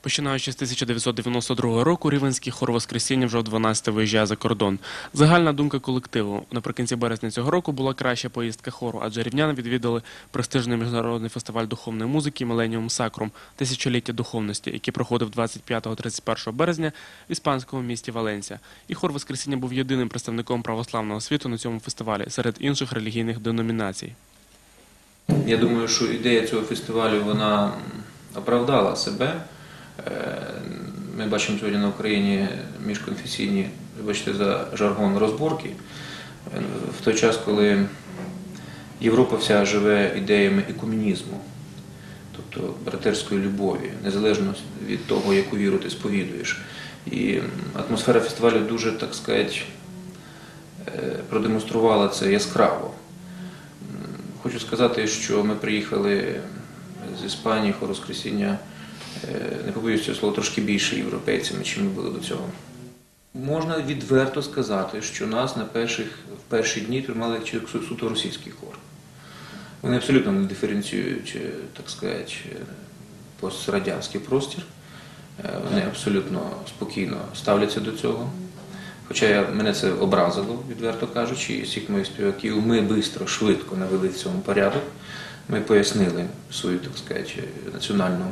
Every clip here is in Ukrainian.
Починаючи з 1992 року, Рівненський хор «Воскресіння» вже 12-те виїжджає за кордон. Загальна думка колективу. Наприкінці березня цього року була краща поїздка хору, адже рівняни відвідали престижний міжнародний фестиваль духовної музики «Міленіум Сакрум» «Тисячоліття духовності», який проходив 25-31 березня в іспанському місті Валенсія. І хор «Воскресіння» був єдиним представником православного світу на цьому фестивалі серед інших релігійних деномінацій. Я думаю, що ідея цього фестивалю, вона оправдала себе. Ми бачимо сьогодні на Україні міжконфесійні, вибачте за жаргон, розборки. В той час, коли Європа вся живе ідеями екуменізму, тобто братерської любові, незалежно від того, яку віру ти сповідуєш. І атмосфера фестивалю дуже, так сказати, продемонструвала це яскраво. Хочу сказати, що ми приїхали з Іспанії, хор «Воскресіння», не побоюсь цього слова, трошки більше європейцями, ніж ми були до цього. Можна відверто сказати, що нас в перші дні тримали як суто російський хор. Вони абсолютно не диференціюють, так сказати, пострадянський простір. Вони абсолютно спокійно ставляться до цього. Хоча мене це образило, відверто кажучи, і всіх моїх співаків. Ми швидко навели в цьому порядок. Ми пояснили свою, так сказати, національну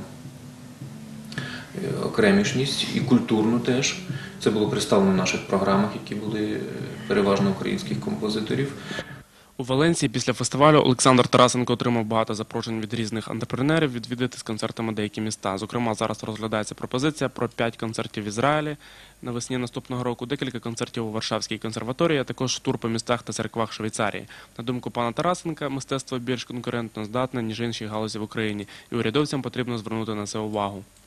окремішність і культурну теж. Це було представлено в наших програмах, які були переважно українських композиторів. У Валенсії після фестивалю Олександр Тарасенко отримав багато запрошень від різних антрепренерів відвідати з концертами деякі міста. Зокрема, зараз розглядається пропозиція про 5 концертів в Ізраїлі навесні наступного року, декілька концертів у Варшавській консерваторії, а також тур по містах та церквах Швейцарії. На думку пана Тарасенка, мистецтво більш конкурентно здатне, ніж інші галузі в Україні, і урядовцям потрібно звернути на це увагу.